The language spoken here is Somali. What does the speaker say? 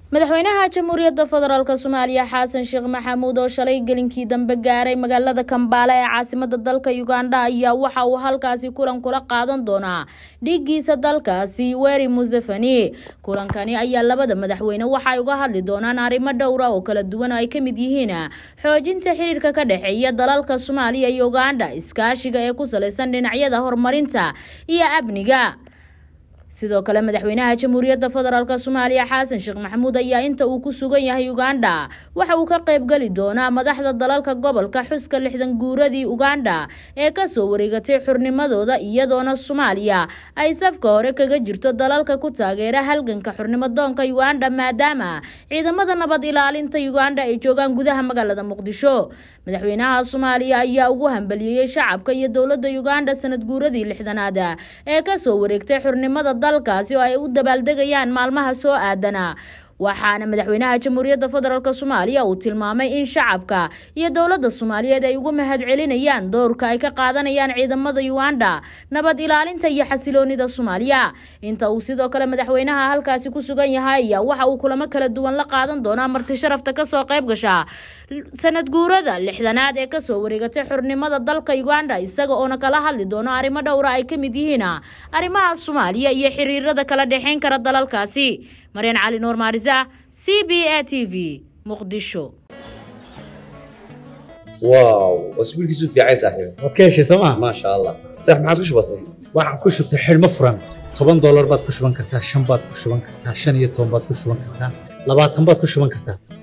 madaxweynaha jamhuuriyadda federaalka Soomaaliya Xasan Sheekh Maxamuud oo shalay gelinkii dambe gaaray magaalada Kampala ee caasimadda dalka Uganda ayaa waxa uu halkaasi kulan kula qaadan doonaa dhigiisa dalkaasi Yoweri Museveni. Kulankani ayaa labada madaxweyne waxa ay uga hadli doonaan arrimo dhowr ah oo kala duwan ay ka mid yihiin xoojinta xiriirka ka dhaxeeya dalalka Soomaaliya iyo Uganda, iskaashiga ee ku saleysan dhinacyada horumarinta iyo amniga. sidoo kale madaxweynaha jamhuuriyadda federaalka Soomaaliya Xasan Sheekh Maxamuud ayaa inta uu ku sugan yahay Uganda waxa uu ka qayb gali doonaa madaxda dalalka gobolka xuska 60 guuradii Uganda ee ka soo wareegatay xurnimadooda iyadoona Soomaaliya ay safka hore kaga jirto dalalka ku taageera halganka xurnimadoonka Uganda maadaama ciidamada nabad ilaalinta Uganda ay joogaan gudaha magaalada Muqdisho. madaxweynaha Soomaaliya ayaa ugu hambaliyay shacabka iyo dawladda Uganda sanad guuradii 60aad ee ka soo wareegtay xurnimada dalkaasi oo ay u dabaaldegayaan maalmaha soo aadana. waxaana madaxweynaha jamhuuriyadda federaalka Soomaaliya uu tilmaamay in shacabka iyo dawladda Soomaaliyeed ay ugu mahadcelinayaan doorka ay ka qaadanayaan ciidamada Uganda nabad ilaalinta iyo xasiloonida Soomaaliya. inta uu sidoo kale madaxweynaha halkaasi ku sugan yahay waxa uu kulamo kala duwan la qaadan doonaa marti sharafta ka soo qayb gasha sanad guurada 60aad ee ka soo wareegatay xurnimada dalka Uganda isaga oo kala hadli doona arrimo dhowr ah ay ka mid yihiin arrimaha Soomaaliya iyo xiriirada kala dhaxeyn kara dalalkaasi. مريان علي نور مارزة CBA TV مقدشو. واو واسبوعك يسوي في عيسى صاحبي wadkeeshi Soomaa ما شاء الله صح ما عاد وش بصير waxaan ku shubtay xilmo furan $10 baad ku shuban kartaa 5 baad ku shuban kartaa 15 baad ku shuban kartaa 20 baad ku shuban kartaa